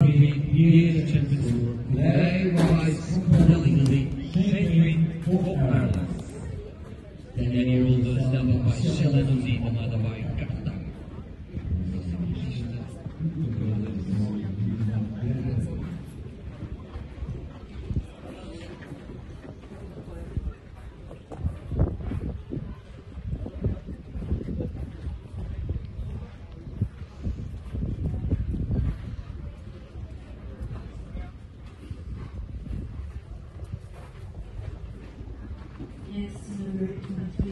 being years champions they rise compellingly, genuine for Ireland. Daniel de stemmen bij Shellen zien de mannen bij Canada. Yes, number 23.